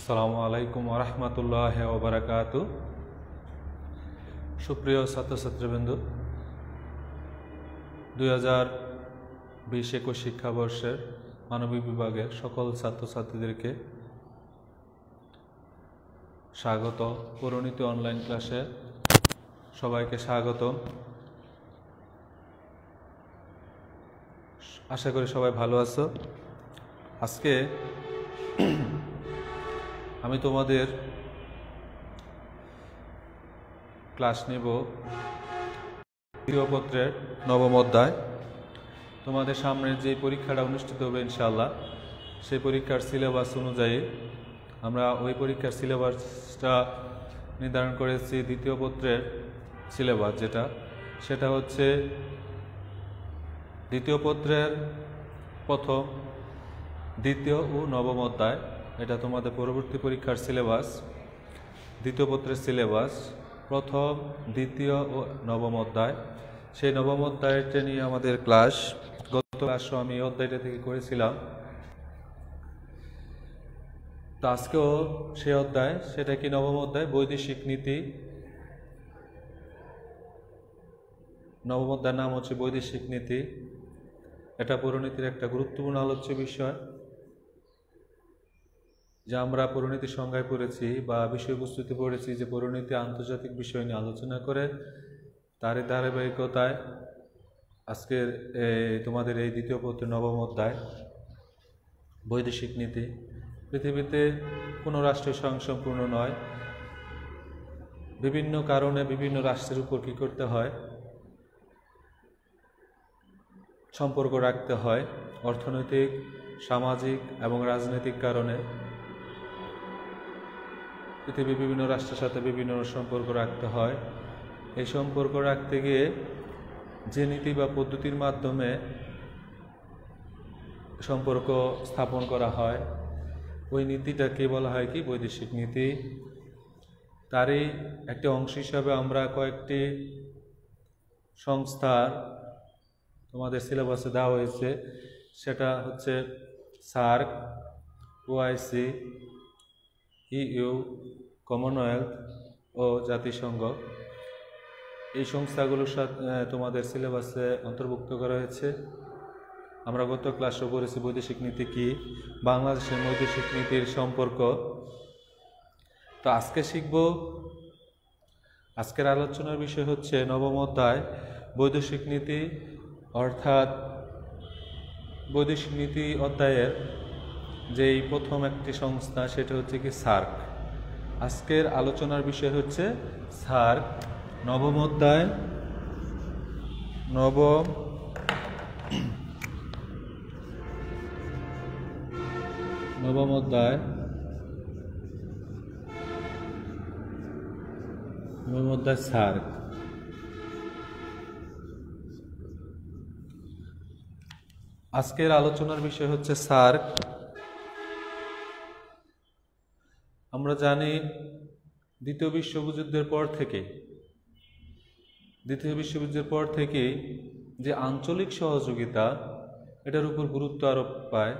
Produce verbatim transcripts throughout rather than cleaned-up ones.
আসসালামু আলাইকুম ওয়া রাহমাতুল্লাহি ওয়া বারাকাতুহু। সুপ্রিয় ছাত্রছাত্রীবৃন্দ, দুই হাজার বিশ একুশ শিক্ষাবর্ষের মানবিক বিভাগের সকল ছাত্রছাত্রীদেরকে স্বাগত। পরিণীতি অনলাইন ক্লাসে সবাইকে স্বাগত। আশা করি সবাই ভালো আছো। আজকে আমি তোমাদের ক্লাস নেব দ্বিতীয় পত্রের নবম অধ্যায়। তোমাদের সামনে যে পরীক্ষাটা অনুষ্ঠিত হবে ইনশাআল্লাহ, সেই পরীক্ষার সিলেবাস অনুযায়ী আমরা ওই পরীক্ষার সিলেবাসটা নির্ধারণ করেছি। দ্বিতীয় পত্রের সিলেবাস যেটা সেটা হচ্ছে দ্বিতীয় পত্রের প্রথম, দ্বিতীয় ও নবম অধ্যায়। এটা তোমাদের পরবর্তী পরীক্ষার সিলেবাস। দ্বিতীয় পত্রের সিলেবাস প্রথম, দ্বিতীয় ও নবম অধ্যায়। সেই নবম অধ্যায়টা নিয়ে আমাদের ক্লাস। গত ক্লাসও আমি এই অধ্যায়টা থেকে করেছিলাম, তো আজকেও সেই অধ্যায়। সেটা কি নবম অধ্যায়, বৈদেশিক নীতি। নবম অধ্যায়ের নাম হচ্ছে বৈদেশিক নীতি। এটা পরিণীতির একটা গুরুত্বপূর্ণ আলোচ্য বিষয়, যা আমরা পরিণীতি সংজ্ঞায় পড়েছি বা বিষয়বস্তুতে পড়েছি যে পরিণীতি আন্তর্জাতিক বিষয় নিয়ে আলোচনা করে। তারই ধারাবাহিকতায় আজকের তোমাদের এই দ্বিতীয় পত্রের নবম অধ্যায় বৈদেশিক নীতি। পৃথিবীতে কোনো রাষ্ট্রের স্বয়ংসম্পূর্ণ নয়। বিভিন্ন কারণে বিভিন্ন রাষ্ট্রের উপর কী করতে হয়, সম্পর্ক রাখতে হয়। অর্থনৈতিক, সামাজিক এবং রাজনৈতিক কারণে পৃথিবীর বিভিন্ন রাষ্ট্রের সাথে বিভিন্ন সম্পর্ক রাখতে হয়। এই সম্পর্ক রাখতে গিয়ে যে নীতি বা পদ্ধতির মাধ্যমে সম্পর্ক স্থাপন করা হয়, ওই নীতিটাকে বলা হয় কি বৈদেশিক নীতি। তারই একটি অংশ হিসাবে আমরা কয়েকটি সংস্থার তোমাদের সিলেবাসে দেওয়া হয়েছে। সেটা হচ্ছে সার্ক, ওআইসি, ইইউ, কমনওয়েলথ ও জাতিসংঘ। এই সংস্থাগুলোর সাথে তোমাদের সিলেবাসে অন্তর্ভুক্ত করা হয়েছে। আমরা গত ক্লাসও করেছি বৈদেশিক নীতি কি, বাংলাদেশের বৈদেশিক নীতির সম্পর্ক। তো আজকে শিখব, আজকের আলোচনার বিষয় হচ্ছে নবম অধ্যায় বৈদেশিক নীতি, অর্থাৎ বৈদেশিক নীতি অধ্যায়ের যেই প্রথম একটি সংস্থা সেটা হচ্ছে কি সার্ক। আজকের আলোচনার বিষয় হচ্ছে সার্ক। নবম অধ্যায়, নবম নবম অধ্যায় নবম অধ্যায় সার্ক। আজকের আলোচনার বিষয় হচ্ছে সার্ক। আমরা জানি দ্বিতীয় বিশ্বযুদ্ধের পর থেকে দ্বিতীয় বিশ্বযুদ্ধের পর থেকে যে আঞ্চলিক সহযোগিতা, এটার উপর গুরুত্ব আরোপ পায়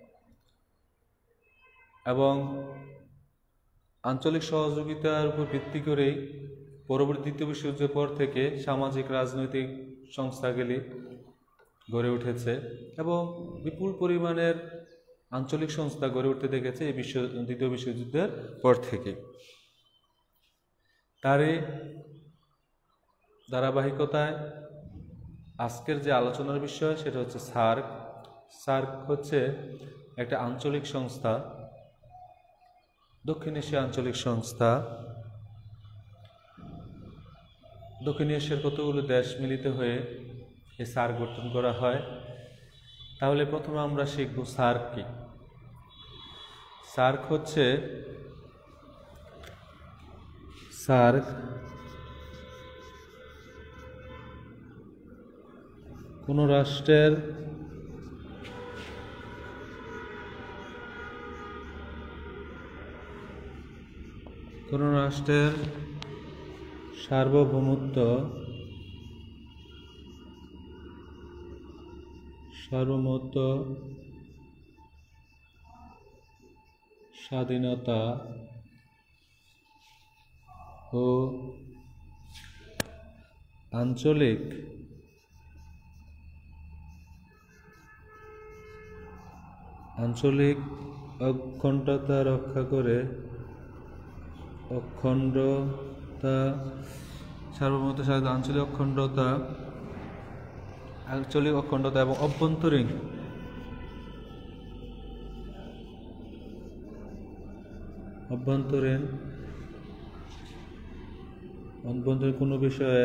এবং আঞ্চলিক সহযোগিতার উপর ভিত্তি করেই পরবর্তী দ্বিতীয় বিশ্বযুদ্ধের পর থেকে সামাজিক রাজনৈতিক সংস্থাগুলি গড়ে উঠেছে এবং বিপুল পরিমাণের আঞ্চলিক সংস্থা গড়ে উঠতে দেখেছে এই বিশ্ব দ্বিতীয় বিশ্বযুদ্ধের পর থেকে। তারই ধারাবাহিকতায় আজকের যে আলোচনার বিষয় সেটা হচ্ছে সার্ক। সার্ক হচ্ছে একটা আঞ্চলিক সংস্থা, দক্ষিণ এশিয়া আঞ্চলিক সংস্থা। দক্ষিণ এশিয়ার কতগুলো দেশ মিলিত হয়ে এই সার্ক গঠন করা হয়। তাহলে প্রথমে আমরা শিখব সার্ক কি। সার্ক হচ্ছে সার্ক কোন রাষ্ট্রের কোন রাষ্ট্রের সার্বভৌমত্ব সার্বভৌমত্ব স্বাধীনতা ও আঞ্চলিক আঞ্চলিক অখণ্ডতা রক্ষা করে অখণ্ডতা সার্বভৌমত্ব স্বাধীনতা আঞ্চলিক অখণ্ডতা আঞ্চলিক অখণ্ডতা এবং অভ্যন্তরীণ অভ্যন্তরীণ অভ্যন্তরীণ কোনো বিষয়ে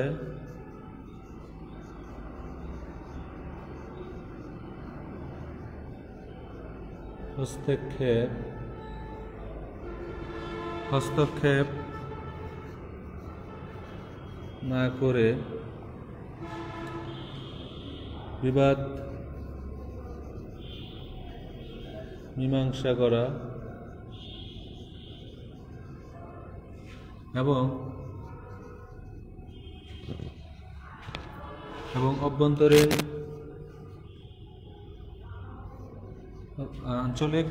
হস্তক্ষেপ হস্তক্ষেপ না করে বিবাদ মীমাংসা করা এবং এবং অভ্যন্তরীণ আঞ্চলিক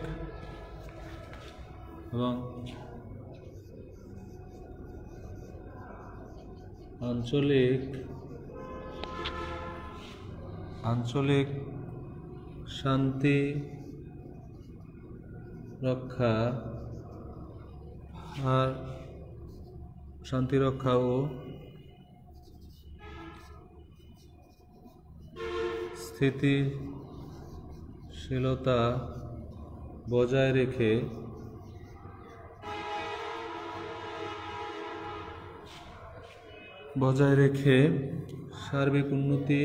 এবং আঞ্চলিক আঞ্চলিক শান্তি রক্ষা আর শান্তি রক্ষা ও স্থিতিশীলতা বজায় রেখে বজায় রেখে সার্বিক উন্নতি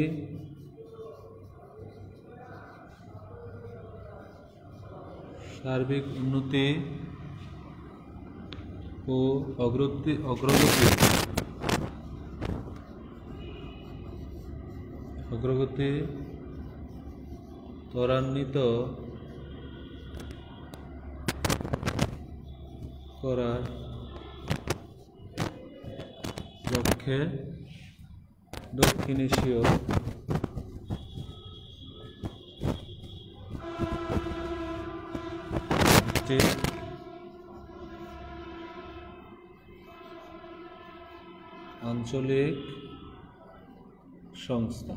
সার্বিক উন্নতি ও অগ্রগতি অগ্রগতি অগ্রগতি ত্বরান্বিত করার লক্ষ্যে দক্ষিণ এশীয় আঞ্চলিক সংস্থা।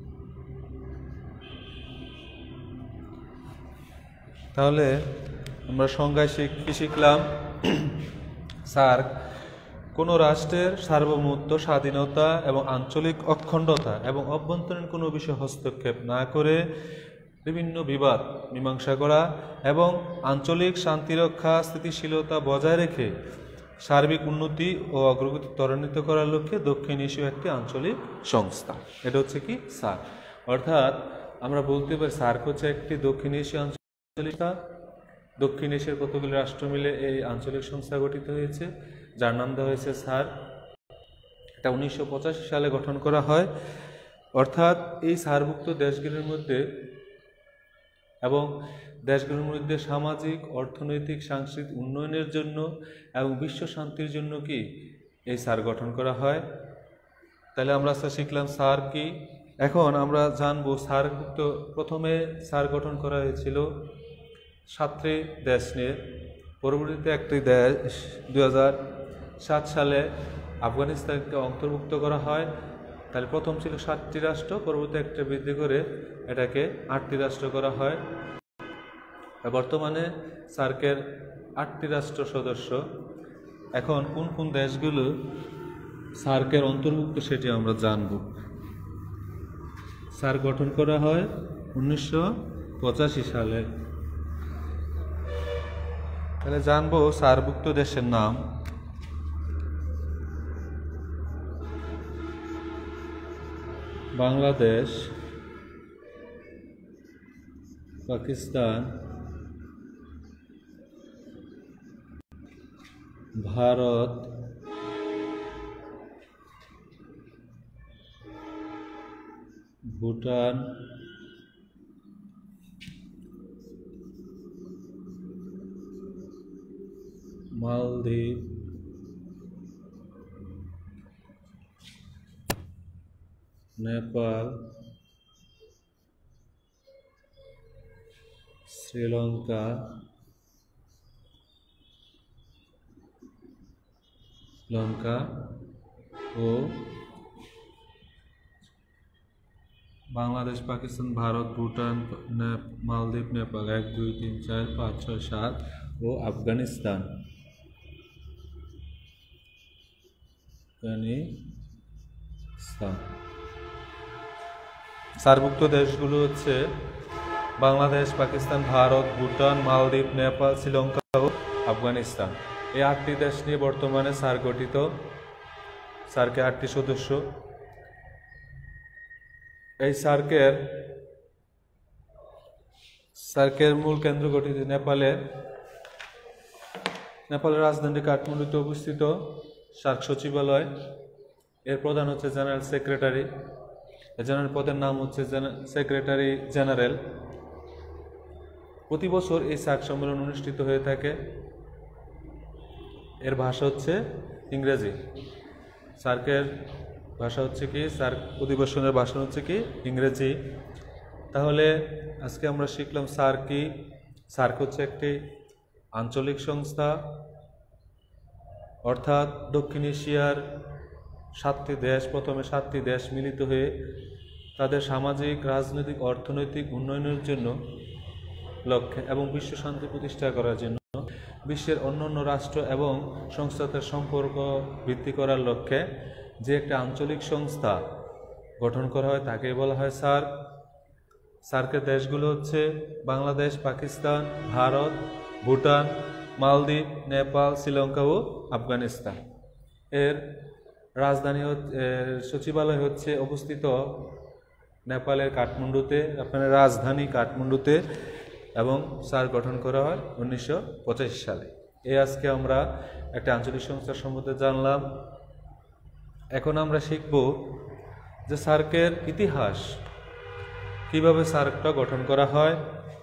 তাহলে আমরা সংজ্ঞায় কি শিখলাম? সার্ক কোনো রাষ্ট্রের সার্বভৌমত্ব, স্বাধীনতা এবং আঞ্চলিক অখণ্ডতা এবং অভ্যন্তরীণ কোনো বিষয়ে হস্তক্ষেপ না করে বিভিন্ন বিবাদ মীমাংসা করা এবং আঞ্চলিক শান্তিরক্ষা স্থিতিশীলতা বজায় রেখে সার্বিক উন্নতি ও অগ্রগতি ত্বরান্বিত করার লক্ষ্যে দক্ষিণ এশীয় একটি আঞ্চলিক সংস্থা। এটা হচ্ছে কি সার্ক। অর্থাৎ আমরা বলতে পারি সার্ক হচ্ছে একটি দক্ষিণ এশীয় আঞ্চলিক দক্ষিণ এশিয়ার কতগুলি রাষ্ট্র মিলে এই আঞ্চলিক সংস্থা গঠিত হয়েছে, যার নাম দেওয়া হয়েছে সার্ক। এটা উনিশশো পঁচাশি সালে গঠন করা হয়। অর্থাৎ এই সার্কভুক্ত দেশগুলির মধ্যে এবং দেশগুলোর মধ্যে সামাজিক, অর্থনৈতিক, সাংস্কৃতিক উন্নয়নের জন্য এবং বিশ্ব শান্তির জন্য কি এই সার্ক গঠন করা হয়। তাহলে আমরা আজকে শিখলাম সার্ক কি। এখন আমরা জানবো সার্কভুক্ত প্রথমে সার্ক গঠন করা হয়েছিল সাতটি দেশ নিয়ে। পরবর্তীতে একটি দেশ দুই হাজার সাত সালে আফগানিস্তানকে অন্তর্ভুক্ত করা হয়। তাহলে প্রথম ছিল সাতটি রাষ্ট্র, পরবর্তী একটা বৃদ্ধি করে এটাকে আটটি রাষ্ট্র করা হয়। বর্তমানে সার্কের আটটি রাষ্ট্র সদস্য। এখন কোন কোন দেশগুলো সার্কের অন্তর্ভুক্ত সেটি আমরা জানব। সার্ক গঠন করা হয় উনিশশো পঁচাশি সালে। তাহলে জানবো সার্কভুক্ত দেশের নাম। বাংলাদেশ, পাকিস্তান, ভারত, ভুটান, মালদ্বীপ, নেপাল, শ্রীলঙ্কা, শ্রীলঙ্কা ও বাংলাদেশ, পাকিস্তান, ভারত, ভুটান, মালদ্বীপ, নেপাল এক দুই তিন চার পাঁচ ছয় সাত ও আফগানিস্তান। আফগানিস্তান সার্কভুক্ত দেশগুলো হচ্ছে বাংলাদেশ, পাকিস্তান, ভারত, ভুটান, মালদ্বীপ, নেপাল, শ্রীলঙ্কা ও আফগানিস্তান। এই আটটি দেশ নিয়ে বর্তমানে সার্ক গঠিত। সার্কে আটটি সদস্য। এই সার্কের সার্কের মূল কেন্দ্র গঠিত নেপালে। নেপালের রাজধানী কাঠমান্ডুতে অবস্থিত সার্ক সচিবালয়। এর প্রধান হচ্ছে জেনারেল সেক্রেটারি। জেনারেল পদের নাম হচ্ছে সেক্রেটারি জেনারেল। প্রতি বছর এই সার্ক সম্মেলন অনুষ্ঠিত হয়ে থাকে। এর ভাষা হচ্ছে ইংরেজি। সার্কের ভাষা হচ্ছে কি, সার্ক অধিবেশনের ভাষা হচ্ছে কি ইংরেজি। তাহলে আজকে আমরা শিখলাম সার্ক কি। সার্ক হচ্ছে একটি আঞ্চলিক সংস্থা, অর্থাৎ দক্ষিণ এশিয়ার সাতটি দেশ, প্রথমে সাতটি দেশ মিলিত হয়ে তাদের সামাজিক, রাজনৈতিক, অর্থনৈতিক উন্নয়নের জন্য লক্ষ্যে এবং বিশ্ব শান্তি প্রতিষ্ঠা করার জন্য বিশ্বের অন্যান্য রাষ্ট্র এবং সংস্থাদের সম্পর্ক বৃদ্ধি করার লক্ষ্যে যে একটা আঞ্চলিক সংস্থা গঠন করা হয় তাকে বলা হয় সার্ক। সার্কের দেশগুলো হচ্ছে বাংলাদেশ, পাকিস্তান, ভারত, ভুটান, মালদ্বীপ, নেপাল, শ্রীলঙ্কা ও আফগানিস্তান। এর রাজধানী সচিবালয় হচ্ছে অবস্থিত নেপালের কাঠমান্ডুতে, আপনার রাজধানী কাঠমান্ডুতে, এবং সার্ক গঠন করা হয় উনিশশো পঁচাশি সালে। এই আজকে আমরা একটা আঞ্চলিক সংস্থার সম্বন্ধে জানলাম। এখন আমরা শিখব যে সার্কের ইতিহাস, কিভাবে সার্কটা গঠন করা হয়।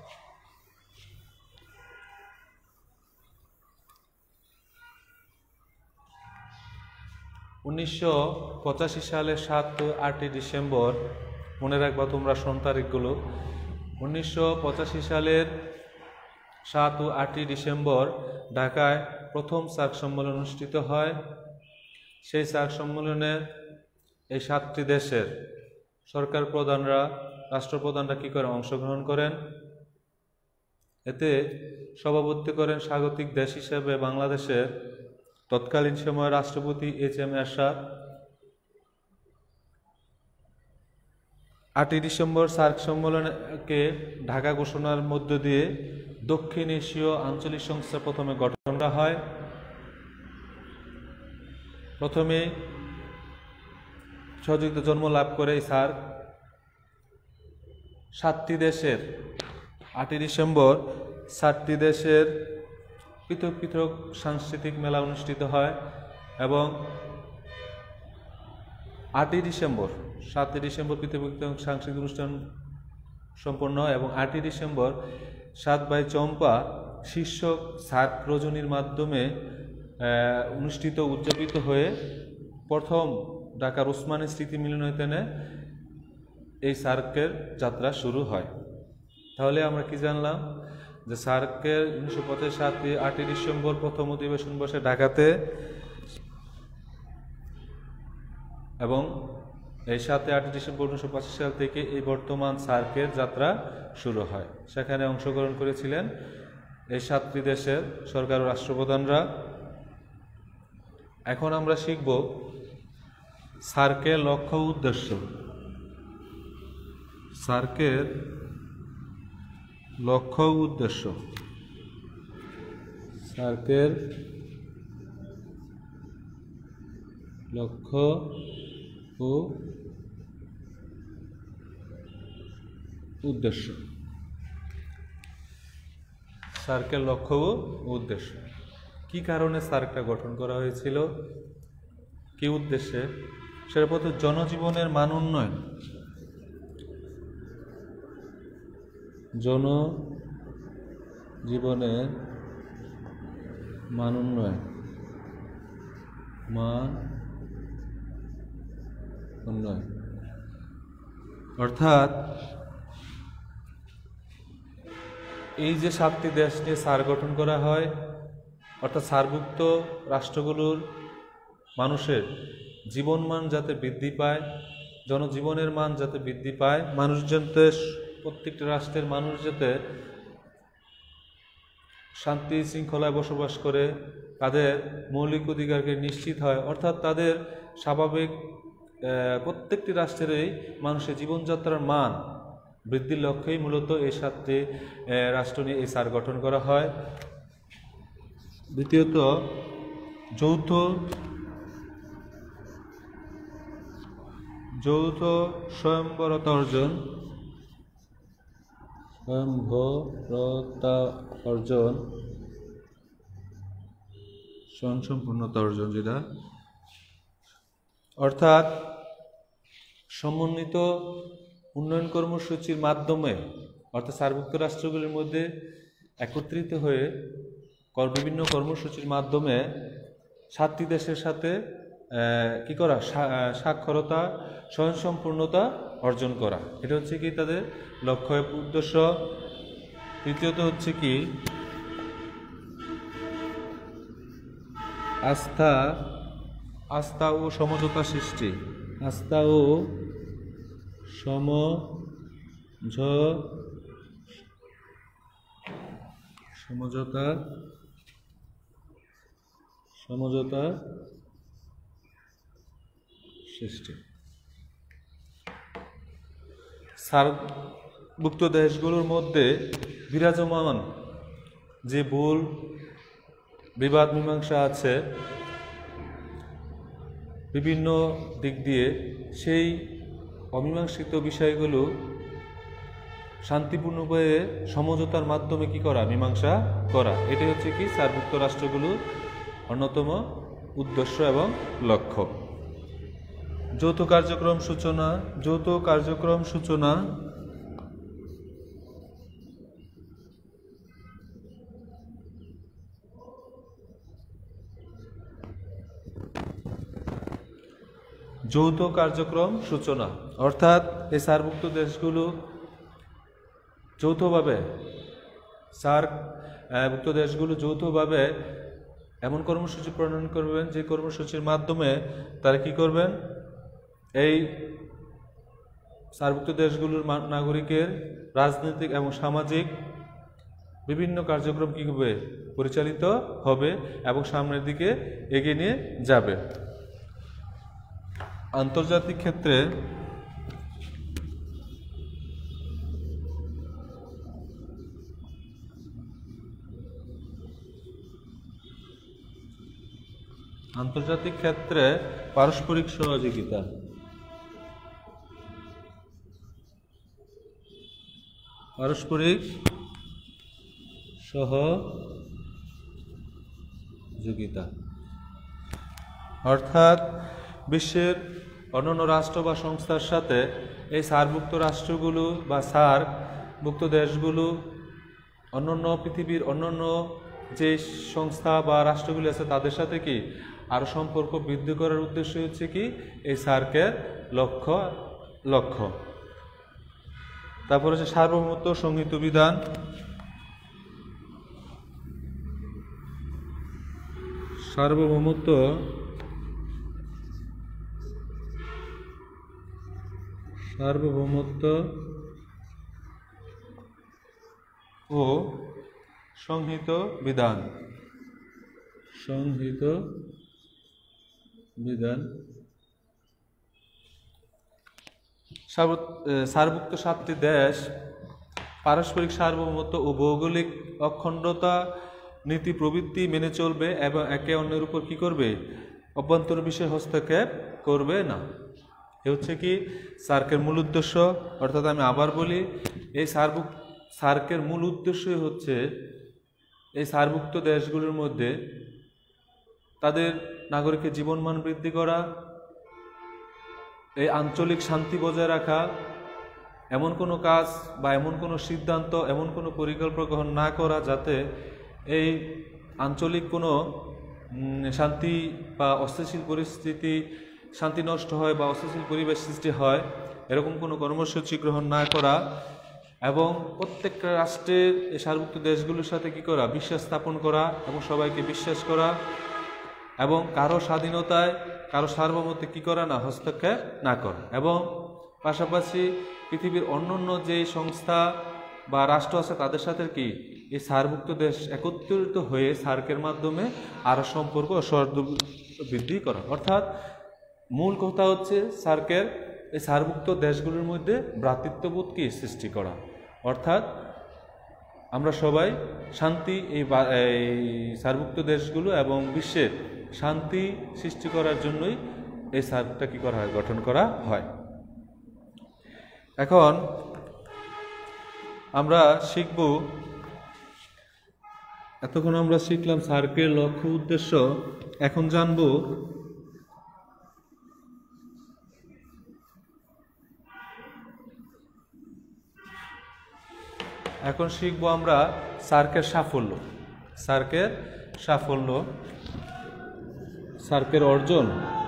উনিশশো পঁচাশি সালের সাত ও আটই ডিসেম্বর, মনে রাখবা তোমরা সন তারিখগুলো। উনিশশো পঁচাশি সালের সাত ও আটই ডিসেম্বর ঢাকায় প্রথম সার্ক সম্মেলন অনুষ্ঠিত হয়। সেই সার্ক সম্মেলনে এই সাতটি দেশের সরকার প্রধানরা, রাষ্ট্রপ্রধানরা কি করে অংশগ্রহণ করেন। এতে সভাপতিত্ব করেন স্বাগতিক দেশ হিসেবে বাংলাদেশের তৎকালীন সময় রাষ্ট্রপতি এইচ এম এরশাদ। আটই ডিসেম্বর সার্ক সম্মেলনকে ঢাকা ঘোষণার মধ্য দিয়ে দক্ষিণ এশীয় আঞ্চলিক সংস্থা প্রথমে গঠন করা হয়। প্রথমে সহযোগিতা জন্ম লাভ করে এই সার্ক। সাতটি দেশের আটই ডিসেম্বর সাতটি দেশের পৃথক পৃথক সাংস্কৃতিক মেলা অনুষ্ঠিত হয় এবং আটই ডিসেম্বর সাতই ডিসেম্বর পৃথক পৃথক সাংস্কৃতিক অনুষ্ঠান সম্পন্ন হয় এবং আটই ডিসেম্বর সাত বাই চম্পা শীর্ষক সার্ক রজনীর মাধ্যমে অনুষ্ঠিত উদযাপিত হয়ে প্রথম ঢাকার ওসমানী স্মৃতি মিলনায়তনে এই সার্কের যাত্রা শুরু হয়। তাহলে আমরা কি জানলাম যে সার্কের উনিশশো পঁচাশি সাতই আটই ডিসেম্বর প্রথম অধিবেশন বসে ঢাকাতে এবং এই সাতই আটই ডিসেম্বর উনিশশো পঁচাশি সাল থেকে এই বর্তমান সার্কের যাত্রা শুরু হয়। সেখানে অংশগ্রহণ করেছিলেন এই সাতটি দেশের সরকার ও রাষ্ট্রপ্রধানরা। এখন আমরা শিখব সার্কের লক্ষ্য উদ্দেশ্য। সার্কের লক্ষ্য উদ্দেশ্য সার্কের লক্ষ্য ও উদ্দেশ্য সার্কের লক্ষ্য ও উদ্দেশ্য কি কারণে সার্কটা গঠন করা হয়েছিল, কি উদ্দেশ্যে, সেটা প্রথম জনজীবনের মান উন্নয়ন, জনজীবনের মান উন্নয়ন মান উন্নয়ন অর্থাৎ এই যে সাতটি দেশ নিয়ে সার্ক গঠন করা হয়, অর্থাৎ সার্কভুক্ত রাষ্ট্রগুলোর মানুষের জীবনমান যাতে বৃদ্ধি পায়, জনজীবনের মান যাতে বৃদ্ধি পায়, মানুষ যাতে প্রত্যেকটা রাষ্ট্রের মানুষ যাতে শান্তি শৃঙ্খলায় বসবাস করে, তাদের মৌলিক অধিকারকে নিশ্চিত হয়, অর্থাৎ তাদের স্বাভাবিক প্রত্যেকটি রাষ্ট্রেরই মানুষের জীবনযাত্রার মান বৃদ্ধির লক্ষ্যেই মূলত এই সাতটি রাষ্ট্র নিয়ে এই সার গঠন করা হয়। দ্বিতীয়ত, যৌথ যৌথ স্বয়ংবরতা অর্জন স্বয়ংবরতা অর্জন স্বয়ংসম্পূর্ণতা অর্জন, যেটা অর্থাৎ সমন্বিত উন্নয়ন কর্মসূচির মাধ্যমে, অর্থাৎ সার্কভুক্ত রাষ্ট্রগুলির মধ্যে একত্রিত হয়ে বিভিন্ন কর্মসূচির মাধ্যমে সাতটি দেশের সাথে কি করা, সাক্ষরতা স্বয়ংসম্পূর্ণতা অর্জন করা, এটা হচ্ছে কি তাদের লক্ষ্য উদ্দেশ্য। তৃতীয়ত হচ্ছে কি আস্থা আস্থা ও সমঝোতা সৃষ্টি, আস্থা ও সমঝ সমঝোতা সমঝোতা সৃষ্টি। সার্কভুক্ত দেশগুলোর মধ্যে বিরাজমান যে ভুল বিবাদ মীমাংসা আছে বিভিন্ন দিক দিয়ে, সেই অমীমাংসিত বিষয়গুলো শান্তিপূর্ণ উপায়ে সমঝোতার মাধ্যমে কি করা, মীমাংসা করা, এটাই হচ্ছে কি সার্কভুক্ত রাষ্ট্রগুলোর অন্যতম উদ্দেশ্য এবং লক্ষ্য। যৌথ কার্যক্রম সূচনা যৌথ কার্যক্রম সূচনা যৌথ কার্যক্রম সূচনা অর্থাৎ এই সার্কভুক্ত দেশগুলো যৌথভাবে সার্কভুক্ত দেশগুলো যৌথভাবে এমন কর্মসূচি প্রণয়ন করবেন যে কর্মসূচির মাধ্যমে তারা কি করবেন, এই সার্কভুক্ত দেশগুলোর নাগরিকের রাজনৈতিক এবং সামাজিক বিভিন্ন কার্যক্রম কি হবে, পরিচালিত হবে এবং সামনের দিকে এগিয়ে নিয়ে যাবে। আন্তর্জাতিক ক্ষেত্রে আন্তর্জাতিক ক্ষেত্রে পারস্পরিক সহযোগিতা পারস্পরিক সহযোগিতা অর্থাৎ বিশ্বের অন্যান্য রাষ্ট্র বা সংস্থার সাথে এই সার্কভুক্ত রাষ্ট্রগুলো বা সার্কভুক্ত দেশগুলো অন্যান্য পৃথিবীর অন্যান্য যে সংস্থা বা রাষ্ট্রগুলি আছে তাদের সাথে কি আরও সম্পর্ক বৃদ্ধি করার উদ্দেশ্য হচ্ছে কি এই সার্কের লক্ষ্য লক্ষ্য তারপর হচ্ছে সার্বভৌমত্ব সংহিত বিধান, সার্বভৌমত্ব সার্বভৌমত্ব ও সংহিত বিধান সংহিত বিধান সার্কভুক্ত সাতটি দেশ পারস্পরিক সার্বভৌমত্ব ও ভৌগোলিক অখণ্ডতা নীতি প্রবৃত্তি মেনে চলবে এবং একে অন্যের উপর কি করবে, অভ্যন্তরীণ বিষয়ে হস্তক্ষেপ করবে না। এ হচ্ছে কি সার্কের মূল উদ্দেশ্য। অর্থাৎ আমি আবার বলি, এই সার্কভুক সার্কের মূল উদ্দেশ্যই হচ্ছে এই সার্কভুক্ত দেশগুলোর মধ্যে তাদের নাগরিকের জীবনমান বৃদ্ধি করা, এই আঞ্চলিক শান্তি বজায় রাখা, এমন কোনো কাজ বা এমন কোনো সিদ্ধান্ত এমন কোনো পরিকল্পনা গ্রহণ না করা যাতে এই আঞ্চলিক কোনো শান্তি বা অস্থিতিশীল পরিস্থিতি শান্তি নষ্ট হয় বা অস্থিতিশীল পরিবেশ সৃষ্টি হয়, এরকম কোনো কর্মসূচি গ্রহণ না করা এবং প্রত্যেকটা রাষ্ট্রের এই সার্কভুক্ত দেশগুলোর সাথে কি করা, বিশ্বাস স্থাপন করা এবং সবাইকে বিশ্বাস করা এবং কারো স্বাধীনতায় কারো সার্বভৌমত্বে কী করা না, হস্তক্ষেপ না করা, এবং পাশাপাশি পৃথিবীর অন্যান্য যে সংস্থা বা রাষ্ট্র আছে তাদের সাথে কি এই সার্কভুক্ত দেশ একত্রিত হয়ে সার্কের মাধ্যমে আরও সম্পর্ক ও সহযোগ বৃদ্ধি করা। অর্থাৎ মূল কথা হচ্ছে সার্কের এই সার্কভুক্ত দেশগুলোর মধ্যে ভ্রাতৃত্ববোধকে সৃষ্টি করা। অর্থাৎ আমরা সবাই শান্তি এই সার্কভুক্ত দেশগুলো এবং বিশ্বের শান্তি সৃষ্টি করার জন্যই এই সার্কটা কী করা হয়, গঠন করা হয়। এখন আমরা শিখব, এতক্ষণ আমরা শিখলাম সার্কের লক্ষ্য উদ্দেশ্য, এখন জানব এখন শিখব আমরা সার্কের সাফল্য, সার্কের সাফল্য, সার্কের অর্জন,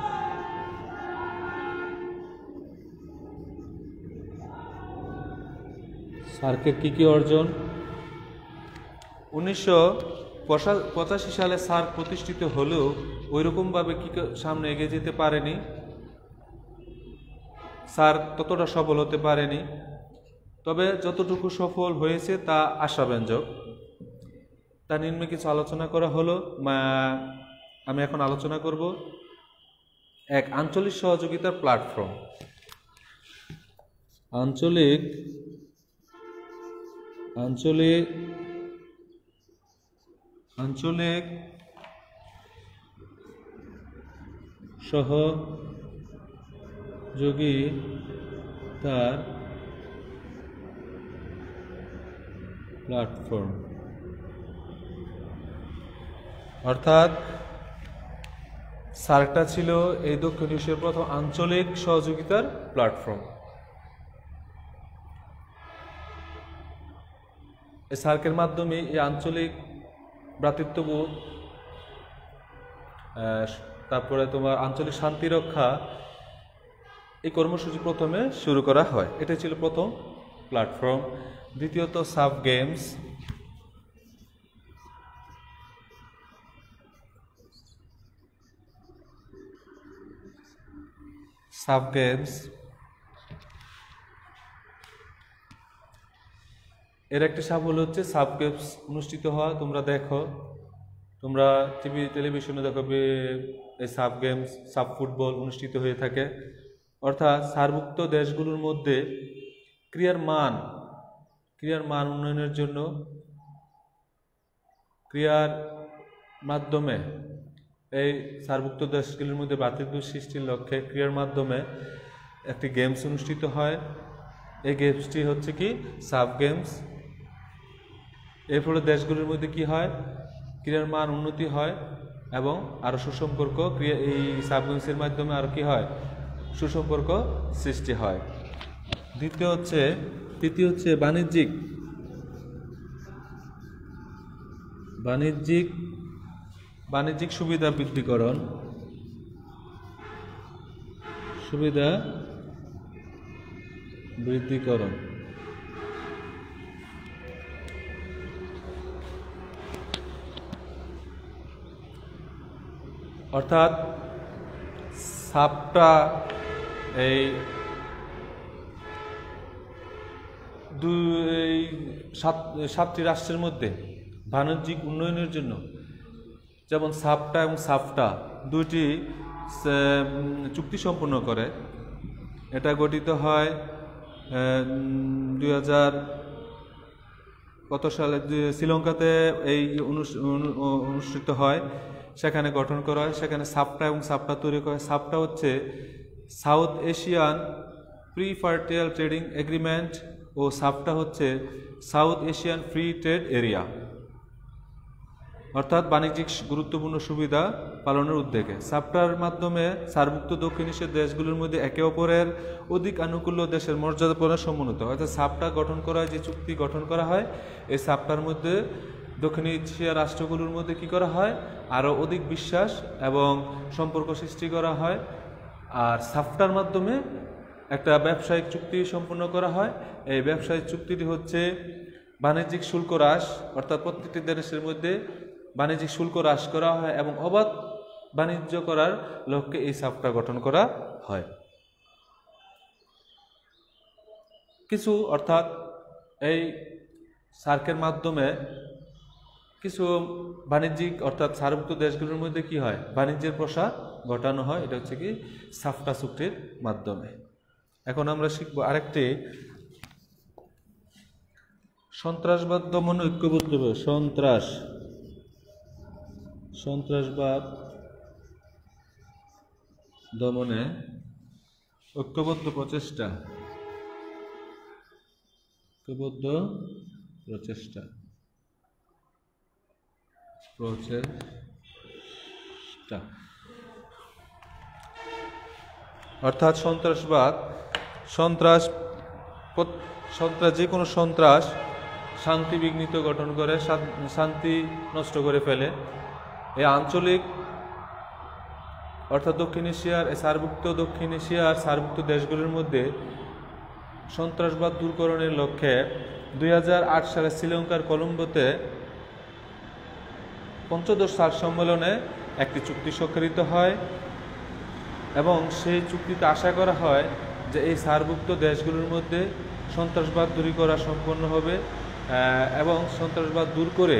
সার্কের কী কী অর্জন। উনিশশো পঁচাশি সালে সার্ক প্রতিষ্ঠিত হলেও ওইরকমভাবে কি সামনে এগিয়ে যেতে পারেনি, সার্ক ততটা সফল হতে পারেনি। তবে যতটুকু সফল হয়েছে তা আশাব্যঞ্জক। তা নিম্নে কিছু আলোচনা করা হলো। আমি এখন আলোচনা করব এক আঞ্চলিক সহযোগিতার প্ল্যাটফর্ম। আঞ্চলিক আঞ্চলিক আঞ্চলিক সহযোগিতার প্ল্যাটফর্ম, অর্থাৎ সার্কটা ছিল এই দক্ষিণ এশিয়ার প্রথম আঞ্চলিক সহযোগিতার প্ল্যাটফর্ম। এই সার্কের মাধ্যমে এই আঞ্চলিক ভ্রাতৃত্ববোধ, তারপরে তোমার আঞ্চলিক শান্তি রক্ষা, এই কর্মসূচি প্রথমে শুরু করা হয়। এটা ছিল প্রথম প্ল্যাটফর্ম। দ্বিতীয়ত সাব গেমস, সাব গেমস এর একটি সাফল্য হচ্ছে সাব গেমস অনুষ্ঠিত হওয়া। তোমরা দেখো, তোমরা টিভি টেলিভিশনে দেখো এই সাব গেমস, সাব ফুটবল অনুষ্ঠিত হয়ে থাকে। অর্থাৎ সার্কভুক্ত দেশগুলোর মধ্যে ক্রীড়ার মান ক্রীড়ার মান উন্নয়নের জন্য ক্রীড়ার মাধ্যমে এই সার্কভুক্ত দেশগুলির মধ্যে ভ্রাতৃত্ব সৃষ্টির লক্ষ্যে ক্রীড়ার মাধ্যমে একটি গেমস অনুষ্ঠিত হয়। এই গেমসটি হচ্ছে কি সাব গেমস। এর ফলে দেশগুলির মধ্যে কি হয়, ক্রীড়ার মান উন্নতি হয় এবং আরও সুসম্পর্ক ক্রিয়া এই সাব গেমসের মাধ্যমে আরও কি হয়, সুসম্পর্ক সৃষ্টি হয়। দ্বিতীয় হচ্ছে তৃতীয় হচ্ছে বাণিজ্যিক বাণিজ্যিক বাণিজ্যিক সুবিধা বৃদ্ধিকরণ, সুবিধা বৃদ্ধিকরণ অর্থাৎ সাপটা এই দুই সাত সাতটি রাষ্ট্রের মধ্যে বাণিজ্যিক উন্নয়নের জন্য, যেমন সাপটা এবং সাফটা দুইটি চুক্তি সম্পন্ন করে। এটা গঠিত হয় দুই হাজার কত সালে শ্রীলঙ্কাতে এই অনুষ্ঠিত হয়, সেখানে গঠন করা হয়। সেখানে সাপটা এবং সাপটা তৈরি করা হয়। সাপটা হচ্ছে South Asian preferential trading agreement ও সাপটা হচ্ছে South Asian free trade area, অর্থাৎ বাণিজ্যিক গুরুত্বপূর্ণ সুবিধা পালনের উদ্যোগে। সাপটার মাধ্যমে সার্কভুক্ত দক্ষিণ এশিয়ার দেশগুলোর মধ্যে একে অপরের অধিক আনুকূল্য দেশের মর্যাদা প্রদান সমন্বিত। অর্থাৎ সাপটা গঠন করা হয়, যে চুক্তি গঠন করা হয়, এই সাপটার মধ্যে দক্ষিণ এশিয়ার রাষ্ট্রগুলোর মধ্যে কি করা হয়, আরও অধিক বিশ্বাস এবং সম্পর্ক সৃষ্টি করা হয়। আর সাপটার মাধ্যমে একটা ব্যবসায়িক চুক্তি সম্পন্ন করা হয়। এই ব্যবসায়িক চুক্তিটি হচ্ছে বাণিজ্যিক শুল্ক হ্রাস, অর্থাৎ প্রত্যেকটি দেশের মধ্যে বাণিজ্যিক শুল্ক হ্রাস করা হয় এবং অবাধ বাণিজ্য করার লক্ষ্যে এই সাফটা গঠন করা হয়। কিছু অর্থাৎ এই সার্কের মাধ্যমে কিছু বাণিজ্যিক অর্থাৎ সার্কভুক্ত দেশগুলোর মধ্যে কি হয়, বাণিজ্যের প্রসার ঘটানো হয়। এটা হচ্ছে কি সাফটা চুক্তির মাধ্যমে। এখন আমরা শিখব আরেকটি সন্ত্রাসবাদ দমন ঐক্যবদ্ধ সন্ত্রাস সন্ত্রাসবাদ দমনে ঐক্যবদ্ধ প্রচেষ্টা ঐক্যবদ্ধ প্রচেষ্টা প্রচেষ্টা অর্থাৎ সন্ত্রাসবাদ সন্ত্রাস সন্ত্রাস যে কোনো সন্ত্রাস শান্তি বিঘ্নিত গঠন করে, শান্তি নষ্ট করে ফেলে। এই আঞ্চলিক অর্থাৎ দক্ষিণ এশিয়ার সার্কভুক্ত দক্ষিণ এশিয়ার সার্কভুক্ত দেশগুলির মধ্যে সন্ত্রাসবাদ দূরকরণের লক্ষ্যে দুই হাজার আট সালে শ্রীলঙ্কার কলম্বোতে পঞ্চদশ সার্ক সম্মেলনে একটি চুক্তি স্বাক্ষরিত হয় এবং সেই চুক্তিতে আশা করা হয় যে এই সার্কভুক্ত দেশগুলোর মধ্যে সন্ত্রাসবাদ দূর করা সম্পন্ন হবে এবং সন্ত্রাসবাদ দূর করে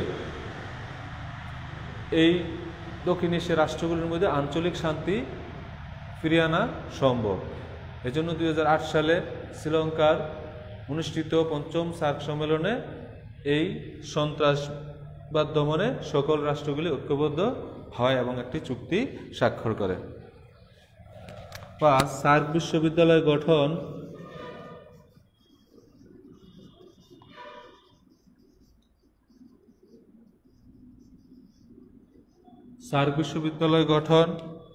এই দক্ষিণ এশিয়ার রাষ্ট্রগুলোর মধ্যে আঞ্চলিক শান্তি ফিরিয়ে আনা সম্ভব। এজন্য দুই হাজার আট সালে শ্রীলঙ্কার অনুষ্ঠিত পঞ্চম সার্ক সম্মেলনে এই সন্ত্রাসবাদ দমনে সকল রাষ্ট্রগুলি ঐক্যবদ্ধ হয় এবং একটি চুক্তি স্বাক্ষর করে। পাঁচ, সার্ক বিশ্ববিদ্যালয় গঠন। সার্ক বিশ্ববিদ্যালয় গঠন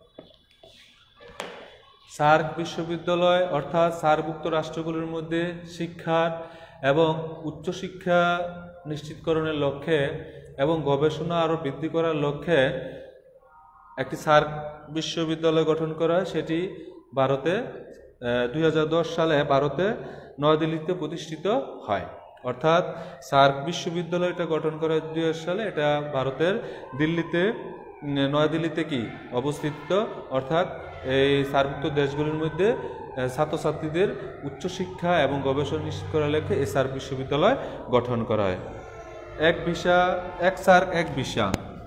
সার্ক বিশ্ববিদ্যালয় অর্থাৎ সার্কভুক্ত রাষ্ট্রগুলোর মধ্যে শিক্ষার এবং উচ্চশিক্ষা নিশ্চিতকরণের লক্ষ্যে এবং গবেষণা আরও বৃদ্ধি করার লক্ষ্যে একটি সার্ক বিশ্ববিদ্যালয় গঠন করা হয়। সেটি ভারতে দুই হাজার দশ সালে ভারতে নয়াদিল্লিতে প্রতিষ্ঠিত হয়। অর্থাৎ সার্ক বিশ্ববিদ্যালয়টা গঠন করা হয় দুই হাজার সালে, এটা ভারতের দিল্লিতে নয়াদিল্লিতে কি অবস্থিত। অর্থাৎ এই সার্কভুক্ত দেশগুলির মধ্যে ছাত্রছাত্রীদের উচ্চশিক্ষা এবং গবেষণা নিশ্চিত করার লক্ষ্যে এই সার্ক বিশ্ববিদ্যালয় গঠন করা হয়। এক ভিসা এক সার্ক এক ভিসা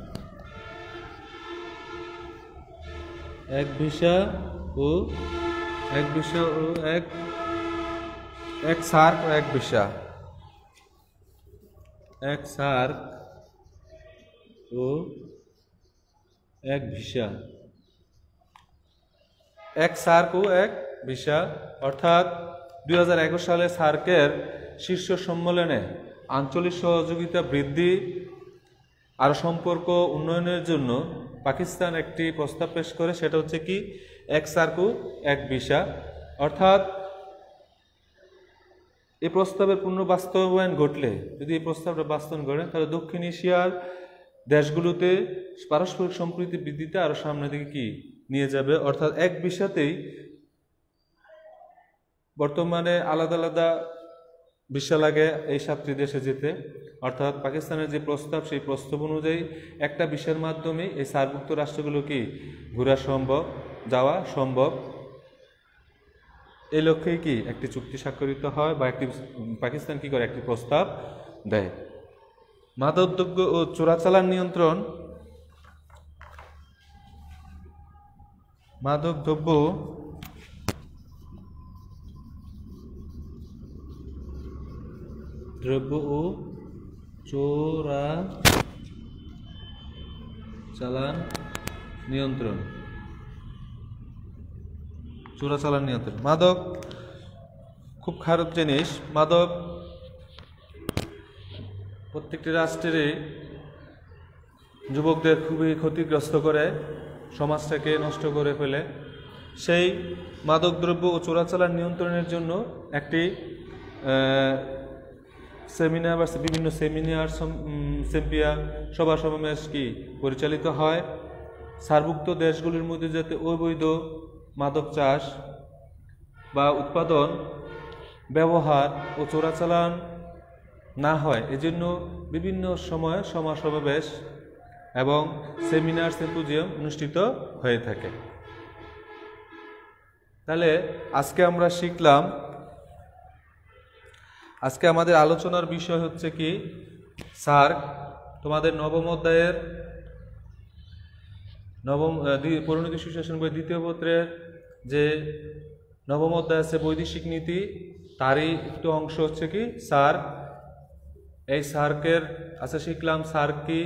এক ভিসা ও এক ভিসা ও এক এক সার্ক ও এক ভিসা এক সার্ক ও এক ভিসা এক সার্ক ও এক ভিসা অর্থাৎ দুই হাজার একুশ সালে সার্কের শীর্ষ সম্মেলনে আঞ্চলিক সহযোগিতা বৃদ্ধি আর সম্পর্ক উন্নয়নের জন্য পাকিস্তান একটি প্রস্তাব পেশ করে। সেটা হচ্ছে কি এক সার্ক ও এক ভিসা। অর্থাৎ এই প্রস্তাবের পূর্ণ বাস্তবায়ন ঘটলে, যদি এই প্রস্তাবটা বাস্তবায়ন ঘটে, তাহলে দক্ষিণ এশিয়ার দেশগুলোতে পারস্পরিক সম্প্রীতি বৃদ্ধিতে আরো সামনের দিকে কি নিয়ে যাবে। অর্থাৎ এক ভিসাতেই বর্তমানে আলাদা আলাদা ভিসা লাগে এই সাতটি দেশে যেতে। অর্থাৎ পাকিস্তানের যে প্রস্তাব, সেই প্রস্তাব অনুযায়ী একটা ভিসার মাধ্যমে এই সার্কভুক্ত রাষ্ট্রগুলো কি ঘোরা সম্ভব, যাওয়া সম্ভব। এই লক্ষ্যেই কি একটি চুক্তি স্বাক্ষরিত হয় বা একটি পাকিস্তান কি করে একটি প্রস্তাব দেয়। মাদকদ্রব্য ও চোরাচালান নিয়ন্ত্রণ। মাদকদ্রব্য দ্রব্য ও চোরাচালান নিয়ন্ত্রণ চোরাচালান নিয়ন্ত্রণ মাদক খুব খারাপ জিনিস। মাদক প্রত্যেকটি রাষ্ট্রেরই যুবকদের খুবই ক্ষতিগ্রস্ত করে, সমাজটাকে নষ্ট করে ফেলে। সেই মাদকদ্রব্য ও চোরাচালান নিয়ন্ত্রণের জন্য একটি সেমিনার বা বিভিন্ন সেমিনার সেম্পিয়া সভা সমাবেশ কি পরিচালিত হয়। সার্কভুক্ত দেশগুলির মধ্যে যাতে অবৈধ মাদক চাষ বা উৎপাদন, ব্যবহার ও চোরাচালান না হয়, এজন্য বিভিন্ন সময়ে সভা সমাবেশ এবং সেমিনার সিম্পোজিয়াম অনুষ্ঠিত হয়ে থাকে। তাহলে আজকে আমরা শিখলাম, আজকে আমাদের আলোচনার বিষয় হচ্ছে কি সার্ক। তোমাদের নবম অধ্যায়ের নবম পরিণতি সুশাসন বই দ্বিতীয় পত্রের যে নবম অধ্যায় আছে বৈদেশিক নীতি, তারই একটু অংশ হচ্ছে কি সার্ক। এই সার্কের আচ্ছা শিখলাম সার্ক কি,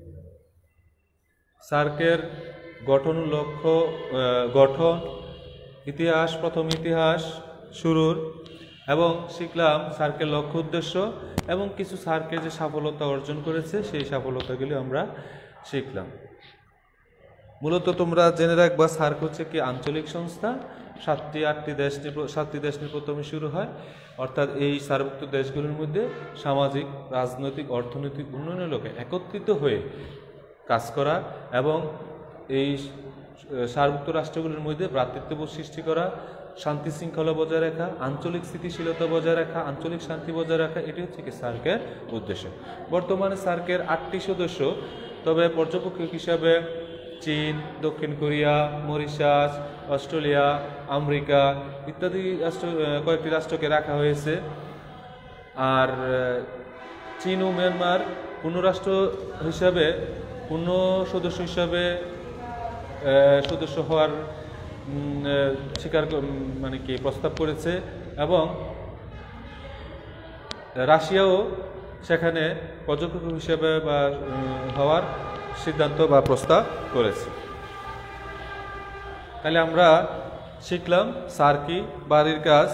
সার্কের গঠন লক্ষ্য গঠন, ইতিহাস, প্রথম ইতিহাস শুরুর, এবং শিখলাম সার্কের লক্ষ্য উদ্দেশ্য এবং কিছু সার্কের যে সফলতা অর্জন করেছে সেই সফলতাগুলি আমরা শিখলাম। মূলত তোমরা জেনে রাখবা সার্ক হচ্ছে কি আঞ্চলিক সংস্থা, সাতটি আটটি দেশ নিয়ে সাতটি দেশ নিয়ে প্রথমে শুরু হয়, অর্থাৎ এই সার্কভুক্ত দেশগুলির মধ্যে সামাজিক, রাজনৈতিক, অর্থনৈতিক উন্নয়নের লক্ষ্যে একত্রিত হয়ে কাজ করা এবং এই সার্কভুক্ত রাষ্ট্রগুলির মধ্যে ভ্রাতৃত্ববোধ সৃষ্টি করা, শান্তি শৃঙ্খলা বজায় রাখা, আঞ্চলিক স্থিতিশীলতা বজায় রাখা, আঞ্চলিক শান্তি বজায় রাখা, এটি হচ্ছে কি সার্কের উদ্দেশ্য। বর্তমানে সার্কের আটটি সদস্য, তবে পর্যবেক্ষক হিসাবে চীন, দক্ষিণ কোরিয়া, মরিশাস, অস্ট্রেলিয়া, আমেরিকা ইত্যাদি রাষ্ট্র কয়েকটি রাষ্ট্রকে রাখা হয়েছে। আর চীন ও মিয়ানমার পূর্ণ রাষ্ট্র হিসাবে পূর্ণ সদস্য হিসাবে সদস্য হওয়ার স্বীকার মানে কি প্রস্তাব করেছে, এবং রাশিয়াও সেখানে পর্যবেক্ষক হিসেবে বা হওয়ার সিদ্ধান্ত বা প্রস্তাব করেছে। তাহলে আমরা শিখলাম সার্ক কি, বাড়ির কাজ।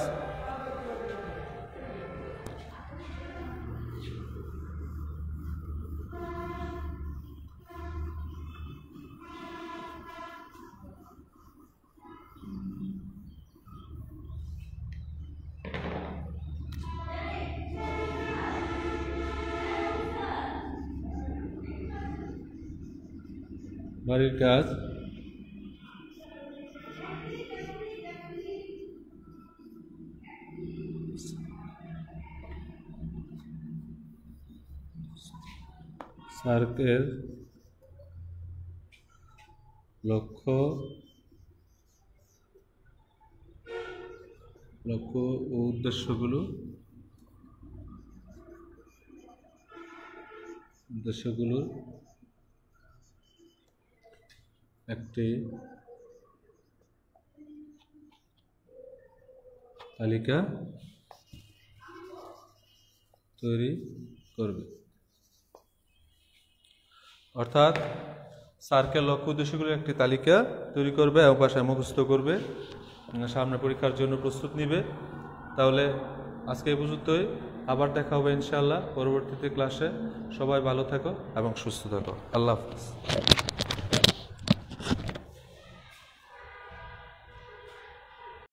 বাড়ির কাজ সার্কের লক্ষ্য লক্ষ্য ও উদ্দেশ্যগুলো উদ্দেশ্যগুলো একটি তালিকা তৈরি করবে। অর্থাৎ সার্কেল লক্ষ্য উদ্দেশ্যগুলোর একটি তালিকা তৈরি করবে এবং ভাষায় মুখস্থ করবে, সামনে পরীক্ষার জন্য প্রস্তুত নিবে। তাহলে আজকে এই পর্যন্তই, আবার দেখা হবে ইনশাআল্লাহ পরবর্তীতে ক্লাসে। সবাই ভালো থাকো এবং সুস্থ থাকো। আল্লাহ হাফেজ।